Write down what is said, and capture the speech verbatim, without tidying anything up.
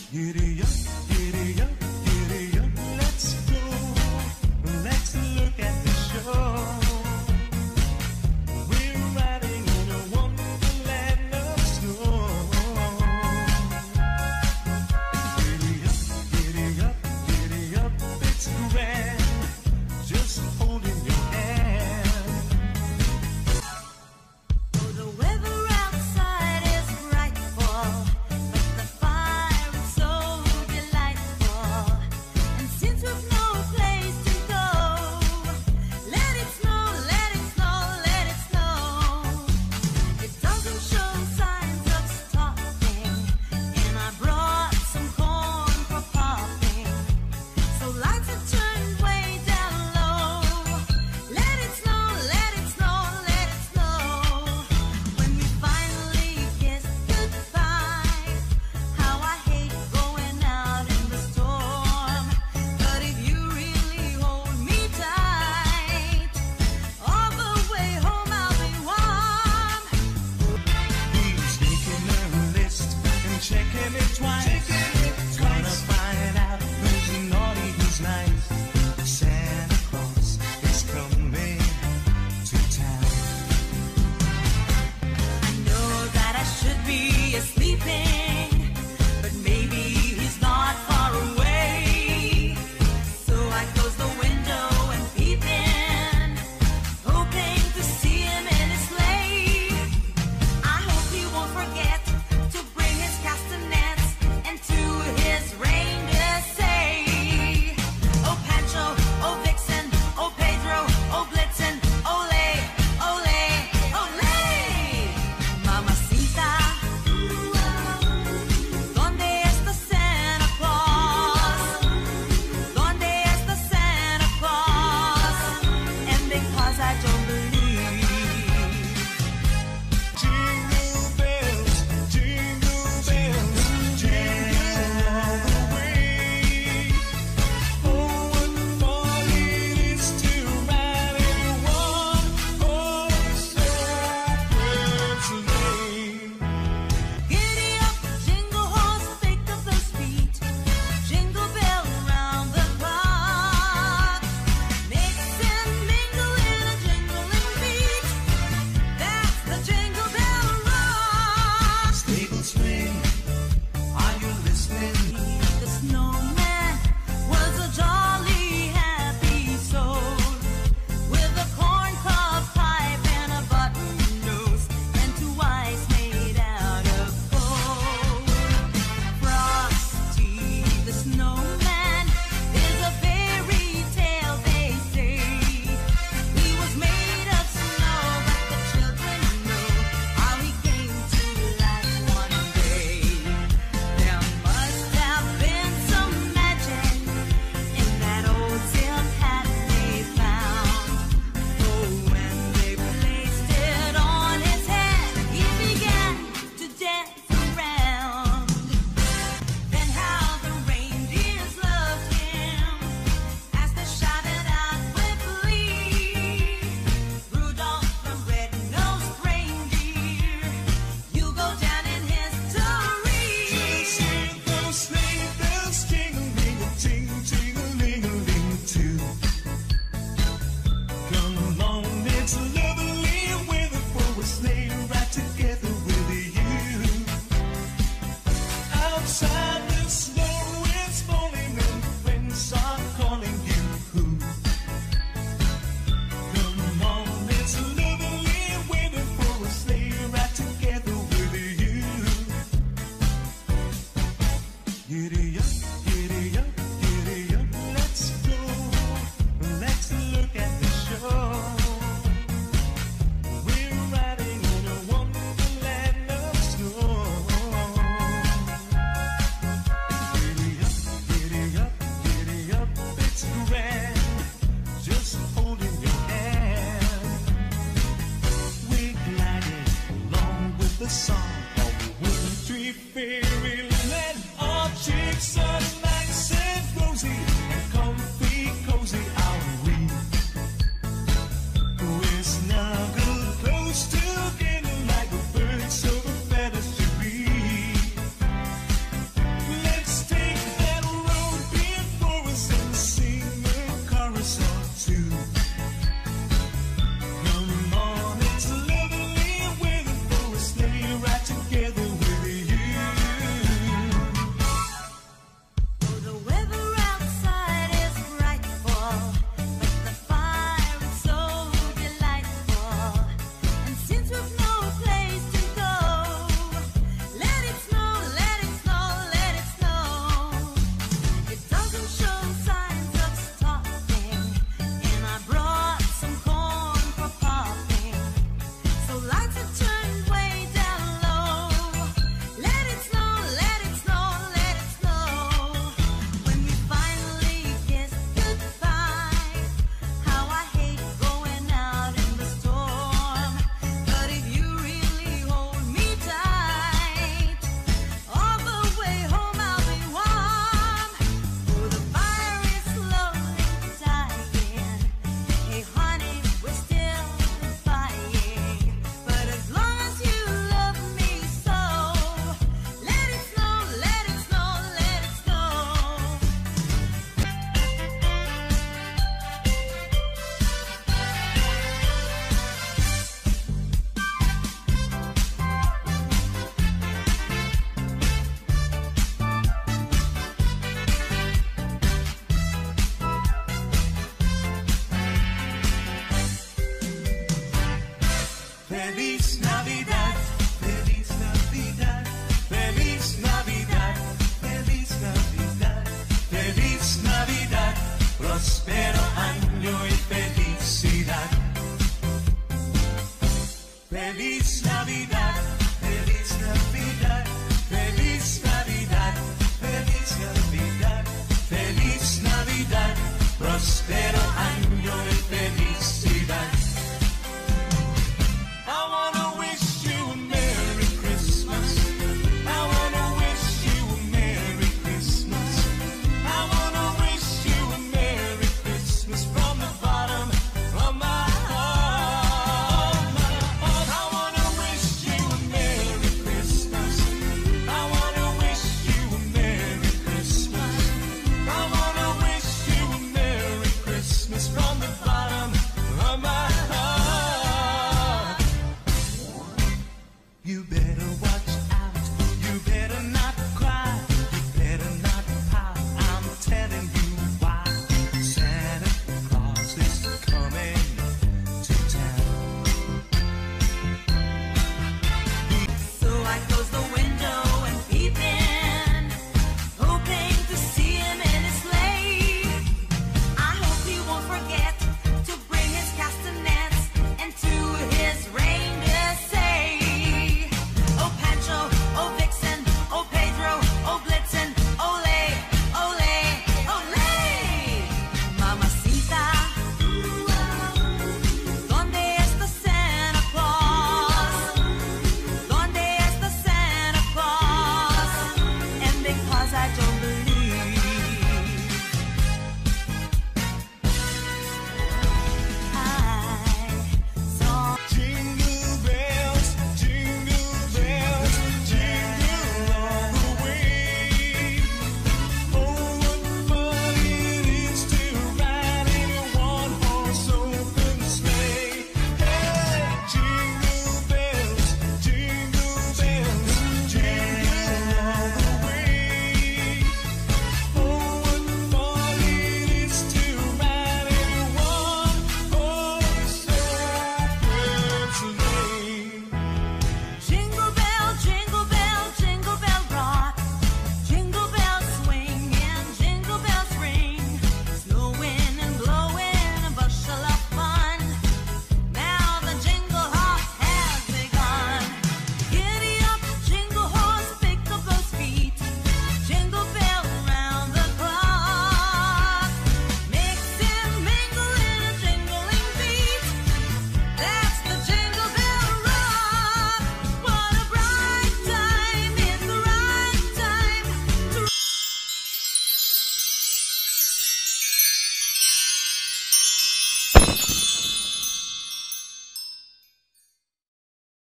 Giddy up, giddy up, giddy up, let's go. Let's look at the show. We're riding in a wonderland of snow. Giddy up, giddy up, giddy up, it's grand. Just holding your hand. Oh, the weather outside is frightful, but the fire is so delightful. And since we've no place to go, let it snow, let it snow, let it snow. It doesn't show signs of stopping, and I brought some corn for popping. So lights are turned way down low. Let it snow, let it snow, let it snow. When we finally kiss goodbye, how I hate going out in the storm. But if you really hold me tight, all the way home I'll be warm. He's making a list and checking it twice. Gonna find out who's naughty, who's nice. Santa Claus is coming to town. I know that I should be sleeping, but maybe he's not far away. So I close the window and peep in, hoping to see him in his sleigh. I hope he won't forget to bring his castanets and to his reindeer say, oh Pancho, oh Vixen, oh Pedro, oh Blitzen, ole, ole, ole. Mamacita, ¿dónde está Santa Claus? ¿Dónde está Santa Claus? And because I don't believe, Jingle bells, jingle bells, jingle all the way. Oh, what fun it is to ride in one horse open sleigh. giddy up, jingle horse, pick up those feet, jingle bell around the clock, mix and mingle in a jingling beat. That's the Jingle Bell Rock. Stable swing, are you listening? The snowman was a jolly happy soul, with a corncob pipe and a button nose, and two eyes made out of coal. Frosty the snowman is a fairy tale, they say. He was made of snow, but the children know how he came to life one day. There must have been some magic in that old silk hat they found. Oh, when they placed it on his head, he began to dance around. Then how the reindeers loved him as they shouted out with glee, Rudolph the red-nosed reindeer, you go down in history. Just hear those sleigh bells ting-a-ling-a-ting, ting-a-ling-a-ling too. Come along, it's lovely weather for a sleigh ride together with you. Outside the snow is falling and friends are calling you. Come on, it's lovely weather for a sleigh ride together with you. Giddy up, giddy up, giddy up, let's go. Let's look at the show. We're riding in a wonderland of snow. Giddy up, giddy up, giddy up, it's grand. Just holding your hand. We're gliding along with the song of the wintry fairyland. Our cheeks are Stay